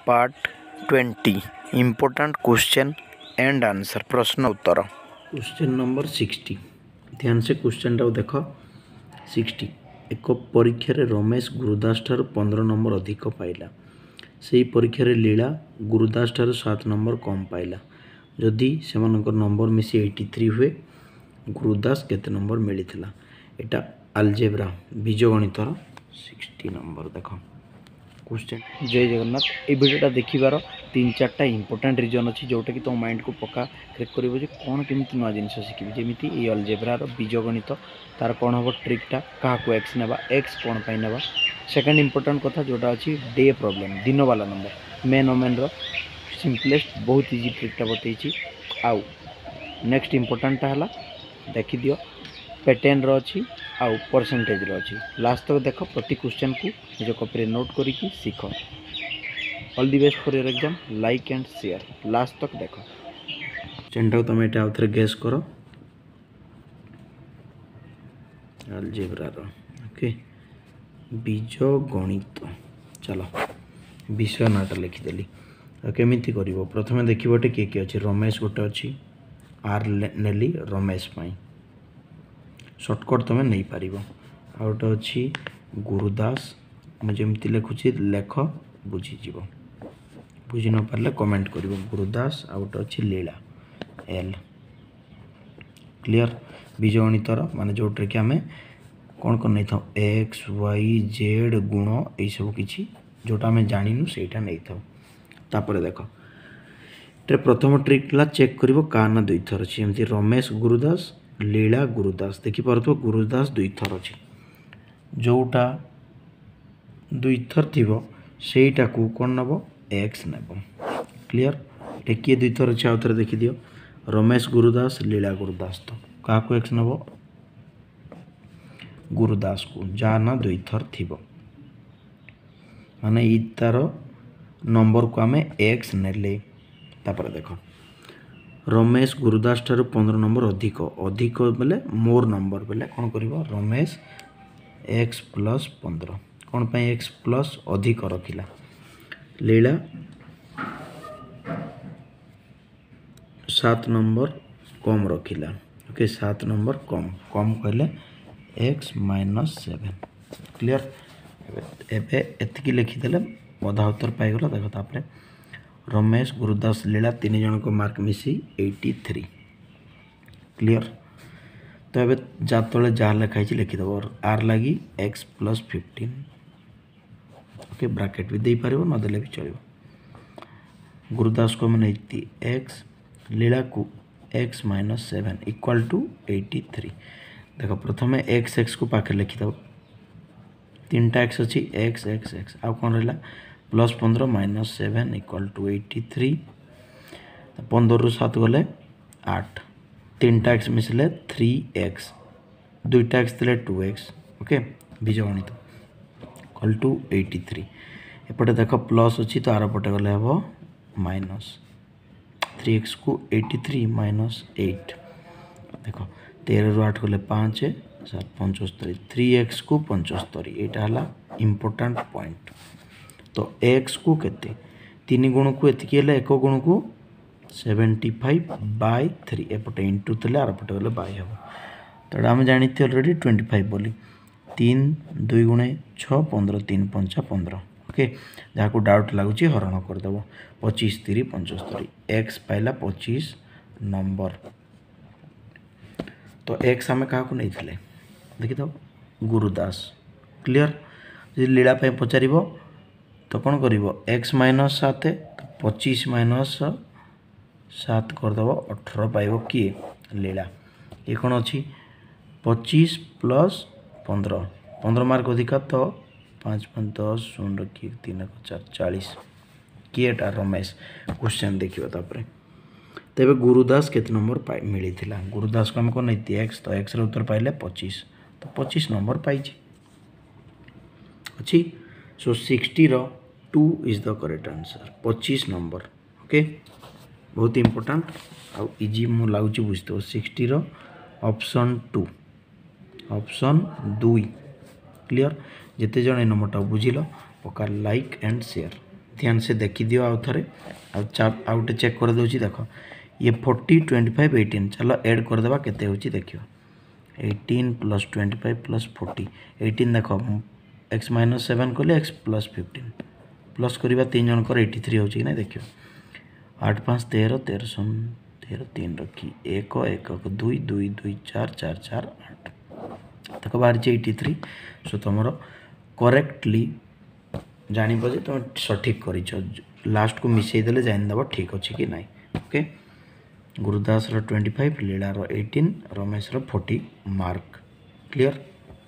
Part 20 important question and answer प्रश्न उत्तर। Question number 60 ध्यान से क्वेश्चन टाक देख। 60 एक परीक्षा रे रमेश गुरुदास ठार 15 नंबर अधिक पाइला, से परीक्षा रे लीला गुरुदास ठार 7 नंबर कम पाइला। जदि से नंबर मिसी 83 हुए गुरुदास केते नंबर मिलता। एटा अलजेब्रा बीजगणितर 60 नंबर देख क्वेश्चन। जय जगन्नाथ। ये वीडियोटा देखिबार 3-4टा इंपोर्टेंट रीजन अच्छी जोटा कि तुम माइंड को पक्का क्रिएट कर कौन केमी नुआ जिन शिखी जमी ये अलजेब्रार बीजगणित तार कौन हम ट्रिक्टा क्या एक्स नेबा एक्स कौन पाई नेबा। सेकेंड इंपोर्टेंट कथा जोटा अच्छी डे प्रॉब्लम दिन वाला नंबर मेन ओमेन सिंपलेस्ट बहुत इजी ट्रिक्टा बतई। आउ नेक्स्ट इंपोर्टेंटा है देखी दियो पैटर्न रो अच्छी आउ परसेंटेज रो अच्छी। लास्ट तक देख प्रति क्वेश्चन को निज कॉपी रे नोट करिकी सीख। All the best for your exam. Like and share last तक देख। क्वेश्चन तुम ये आउ थे गेस कर अलजेब्रा रो ओके बीजगणित। चलो विषय नाटा लिखिदेली केमी कर प्रथम देखिए किए किए अच्छे रमेश गोटे अच्छी आर नेली रमेश पाई सर्टकट तुम नहीं पार। आ गए अच्छी गुरुदास मुझे लिखुची लेख बुझीज बुझी न पारे कमेंट कर गुरुदास आ गए अच्छी लीला एल क्लियर। बीजगणितर मान जोटे कि आम कौन कर नहीं था एक्स वाई जेड गुण यही सब किसी जोटा आम जानू से नहीं था। तापर देख प्रथम ट्रिक चेक कर का ना दुई थर अच्छी एमती रमेश गुरुदास लीला गुरुदास देखिपार गुरुदास दुई थर अच्छी जोटा दुई थर थी सेटा को कौन नब एक्स नेब क्लियर। ये किए दुई थर अच्छे आउ थे देखी दियो रमेश गुरुदास लीला गुरुदास तो क्या एक्स नब गुरुदास को जा ना दुई थर थी माने तार नंबर को आम एक्स नेले। तापर देख रमेश गुरुदास ठार 15 नंबर अधिक अधिक बेले मोर नंबर बेले कौन कर रमेश एक्स प्लस 15 कौन पे एक्स प्लस अधिक रखिला। लीला 7 नंबर कम रखिला ओके 7 नंबर कम कम कहले एक्स माइनस 7 क्लियर। एबे एतिकी लिखिदेले अधा उत्तर पाईगला देख। तापर रमेश गुरुदास लीला 3 जन को मार्क मिसी 83 क्लियर। तो ये जा तले जहाँ लिखाई लिखिदेव आर लगी एक्स प्लस 15 ओके ब्राकेट भी दे पार नदेले भी चलो। गुरुदास को मैंने एक्स लीला को एक्स माइनस 7 इक्वाल टू 83 देख प्रथम एक्स एक्स को पाखे लिखिदेव 3टा एक्स अच्छी एक्स एक्स एक्स आउ कौन रहा प्लस 15 माइनस 7 इक्वाल टू 83 15 रु 7 गले 8 3टा एक्स मिसले 3x 2टा एक्स थे 2x ओके बीजगणित इक्वाल टू 83 एपटे देख प्लस अच्छी तो आर पटे गले हम माइनस 3x को 83 माइनस 8 देख 13 रु 8 गले 5 7 75 3x को 75 यहाँ है इम्पोर्टेंट पॉइंट। तो x को केते 3 गुण को एतिकी एक गुण को 75/3 एपटे इंटू थे आर पटे गले बाय हम तो आम जानी अलरेडी 25 बोली 3 2 गुणे 6 15 3 5 15 ओके जहाँ को डाउट लगुच हरण करदेव 25 3 75 एक्स पाइला 25 नंबर। तो एक्स आम क्या नहीं थे देखी था गुरुदास क्लियर। जी लीला पचार तो कौन कर एक्स माइनस 7 तो 25 माइनस 7 करदेव 18 पाइब किए लीला। ये कौन अच्छी 25 प्लस 15 15 मार्क अधिका तो 5 5 10 0 रखिए 3 4 40 किएटा रमेश क्वेश्चन देखिए। तापर तेरे गुरुदास केते नंबर पाई मिली गुरुदास को आम कौन नहीं एक्स तो एक्स उत्तर पाइले 25 तो 25 नंबर पाई अच्छी। सो 60 रो 2 is the correct answer 25 number okay बहुत इंपोर्टेंट आउ इजी मु लागुची बुझते 60 रो ऑप्शन 2 ऑप्शन 2 क्लियर। जिते जन नंबरटा बुझिल पक्का लाइक एंड शेयर। ध्यान से देखी दियो आउ थे आउटे चेक कर दूसरी देख ये 40 25 18 चलो एड करदे केते होची देखियो 18 + 25 + 40 18 देख x - 7 कले x + 15 प्लस करवा 3 जन 83 होची ना देखियो 8 5 13 13 शून 13 3 रखी 1 1 2 2 2 4 4 4 8 तक बाहर 83 सो तुम करेक्टली जानिब जे तुम सठिक कर लास्ट को मिसई देले जानिदेव ठीक अच्छे कि ना ओके गुरुदास 25 लीलार 18 रमेश 40 मार्क क्लियर।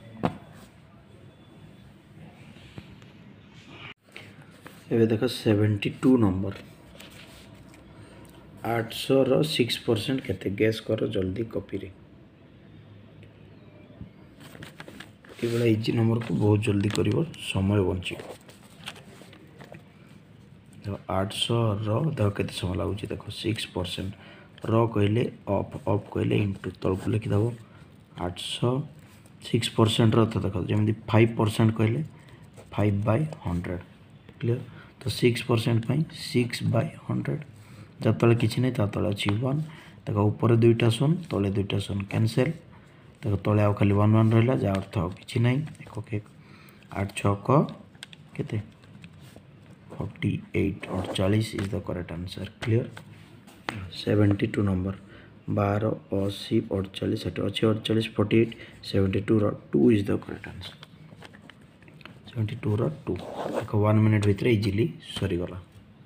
एवं देख 72 नंबर 800 6% केते गैस कर जल्दी कॉपी रे ये इजी नंबर को बहुत जल्दी कर समय बंची देख 800 देख के समय लगुच देख 6% कहले अफ कहले इंटू तलक लिखिदेव 800 6% देख जमी 5% कहले 5/100 क्लियर तो 6% 6/100 जतले किसी नहीं तले अच्छी 1 देख ऊपर 2टा शून तले 2टा शून कैंसल देख तले आउ खाली 1 1 रहा जहाँ अर्थ आ कि ना 8 6 केते 48 48 is the correct answer clear. 72 number 12 80 48 अच्छे 48 48 72 2 इज द करेक्ट आंसर 72 2 देख 1 मिनट भितर इजिली सरीगला।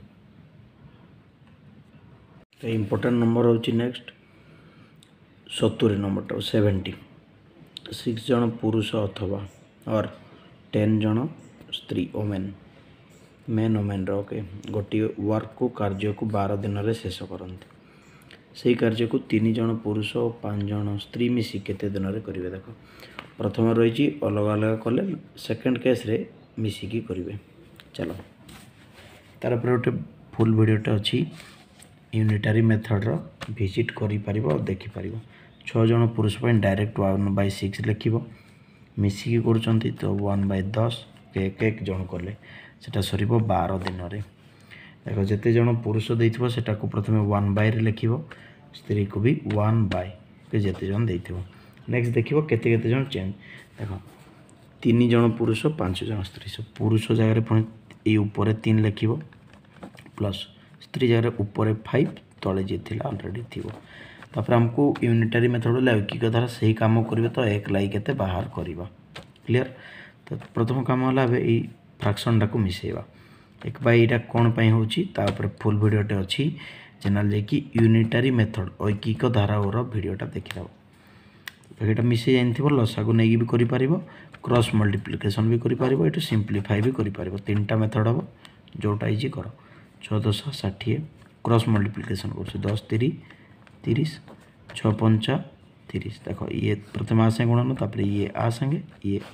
तो इम्पोर्टेंट नंबर होची नेक्स्ट 70 नंबर 70 6 जन पुरुष अथवा और 10 जन स्त्री ओमेन मेन ओमेन ओके गोटे वर्क को कार्य को 12 दिन में शेष करते से कार्य को 3 जन पुरुष और 5 जन स्त्री मिसी केते दिन में करेंगे देख प्रथम रही अलग अलग कले सेकेंड केस रे मिसिकी करेंगे चलो तार पर गोटे फुल वीडियोटे अच्छी यूनिटारी मेथड रो विजिट करि और देखि पारिबो 6 जन पुरुष पर डायरेक्ट 1/6 लिखिबो मिसिकी करूचंती तो 1/10 एक एक जन कले सेटा सरीबो 12 दिन रे देख जेते जन पुरुष देइथिबो सेटा को प्रथमे 1/रे लिखिबो स्त्री को भी 1/, के जेते जन देइथिबो नेक्स्ट देखिबो केते केते जन चेंज देख 3 जन पुरुष 5 जन स्त्री सब पुरुष जगह रे पुणी ए ऊपर 3 लिखिबो प्लस स्त्री जगह ऊपर 5 तले जे थिला ऑलरेडी थिबो तापर हमको यूनिटरी मेथड लौकिक द्वारा सही काम करिवे तो एक लाई केते बाहर करिबा क्लियर। तो प्रथम काम होला ए फ्रैक्शन टाको मिसेबा एक बाय एटा कोन पई होची ता ऊपर फुल वीडियोटे अछि चैनल जे कि यूनिटरी मेथड ऐकिक धारा और वीडियोटा देखिराव तो एटा मिसे जानथिबो लसा को नेगी भी करि परिबो क्रॉस मल्टीप्लिकेशन भी करि परिबो एटा सिंपलीफाई भी करि परिबो तीनटा मेथड हबो जोटा इजी करो 6 10 60 क्रॉस मल्टीप्लिकेशन करछ 10 3 30 6 5 30 देखो ये प्रथम आ संगे गुणन तापर ये आ संगे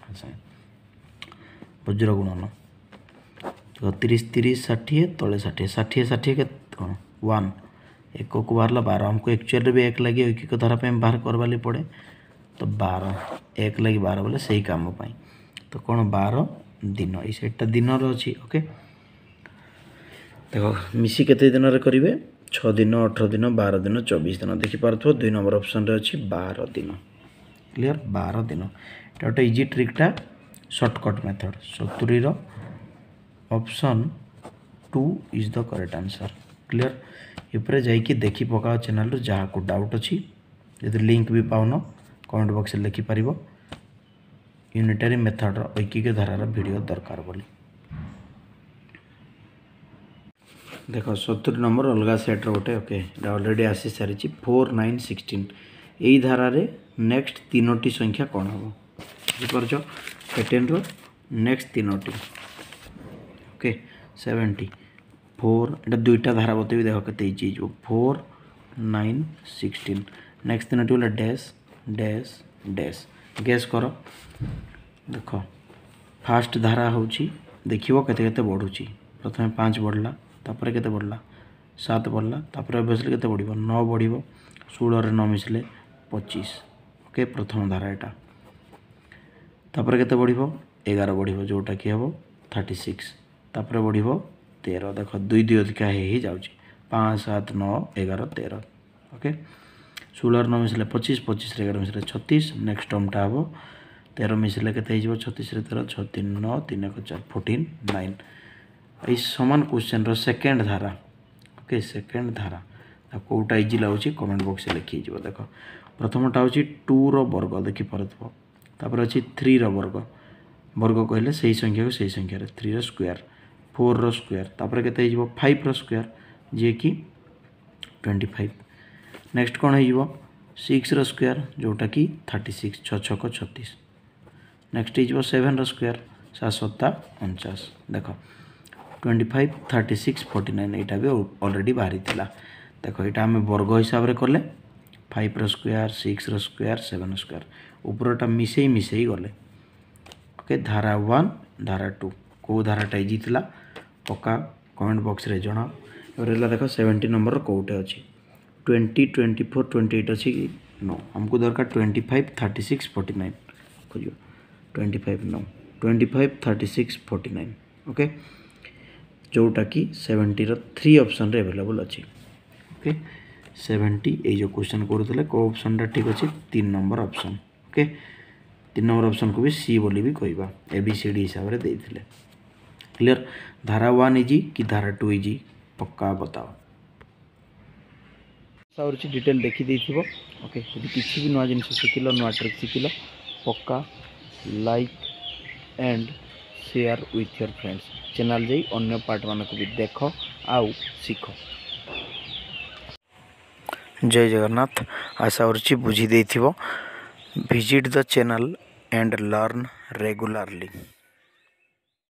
वज्र गुणन तो 30 30 60 तले 60 60 60 के कौन 1 एक को बाहर 12 हमको एक्चुअली भी एक लगे एक धारा पे बाहर करवा लिए पड़े तो 12 एक लगी 12 बोले सही काम पाई तो कौन 12 दिन ये सेटा दिन अच्छी ओके देखो मिसी केते दिन रे करिवे 6 दिन 18 दिन 12 दिन 24 दिन देखि पारथो 2 नंबर ऑप्शन रे अछि 12 दिन क्लियर 12 दिन एटा गोटे इजी ट्रिकटा शॉर्टकट मेथड 70 रो option 2 is the correct answer clear ऊपर जाइए देखी पका चैनल जहाँ को डाउट अच्छी यदि लिंक भी पाउन कमेंट बॉक्स में लिखिपर यूनिटरी मेथड ऐकिक धारार वीडियो दरकार बोली देख 70 नंबर अलग सेट्र गोटे ओके ऑलरेडी आसी सारी 4 9 16 यही धारा रे नेक्स्ट तीनोटी संख्या कौन हम बुझिपारछ पैटर्न रो नेक्स्ट तीनोटी ओके 70 4 एटा दुईटा धारा बतेबी देख केते चीज 4 9 16 नेक्स्ट तीनोटी होला डैश डैश डैश गैस कर देख फास्ट धारा होची देखिबो केते केते बढ़ुची प्रथमे 5 बढ़ला तापर केते बढ़ला 7 बढ़ला तापर ऑब्वियसली केते बढ़िबो 9 बढ़िबो 16 रे 9 मिसले 25 ओके प्रथम धारा एटा तापर केते बढ़िबो 11 बढ़िबो जोटा कि हेबो 36 तापर बढ़िबो 13 देख 2 2 अधिका ही जाऊँगी 5 7 9 11 13 ओके 16 9 मिसले 25 25 11 मिसले 36 नेक्स्ट टर्मटा हम 13 मिसले के 36 13 6 3 9 3 1 4 14 9 ये समान क्वेश्चन रो सेकेंड धारा ओके सेकेंड धारा कौटा इजी लगुच कमेंट बॉक्स लिखी देख प्रथमटा हूँ 2 रो वर्ग देखिपे तापर अच्छी 3 रो वर्ग वर्ग कहले सही संख्या को सही संख्या 3 रो स्क्वायर 4 रो स्क्वायर तापर के 5 रो स्क्वायर जी कि 25 नेक्स्ट कौन हो 6 रो स्क्वायर जोटा कि 36 6 6 को 36 नेक्स्ट हो 7 रो स्क्वायर 7 7 49 देख 25 36 49 यहाँ भी ऑलरेडी बाहरी थिला देख यहाँ आम वर्ग हिसाब से कले 5 रो स्क्वायर 6 रो स्क्वायर 7 स्क्वायर उपरटा मिसई मिसई गले ओके धारा 1 धारा 2 कौ धाराटा इजी थिला पक्का कमेंट बॉक्स रे जणाओ और देख 70 नंबर कौटे अच्छी 20 24 28 अच्छी कि नो हमको दरकार 25 36 49 खोज 25 नो 25 36 49 ओके जोटा कि 70 रो 3 ऑप्शन रे अवेलेबल अच्छी ओके 70 ये जो क्वेश्चन करूँ को ऑप्शन ठीक अच्छे 3 number option okay 3 number option को भी सी बोली भी कहवा ABCD हिसाब से देते क्लियर धारा 1 इजी कि धारा 2 इजी पक्का बताओ सारी डिटेल देखी देथिबो ओके यदि किसी भी नुआ जिनस शिखिल नुआ ट्रिक शिखिल पक्का like and share with your friends channel जाई अन्य पार्ट मान को भी देख आउ सीख जय जगन्नाथ आशा करछि बुझी देथिबो visit the channel and learn regularly.